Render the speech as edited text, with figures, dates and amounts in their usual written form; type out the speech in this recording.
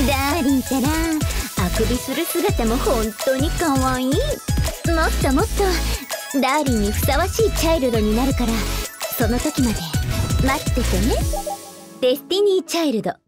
ダーリンったらあくびする姿も本当に可愛い。もっともっとダーリンにふさわしいチャイルドになるから、その時まで待っててね。デスティニーチャイルド。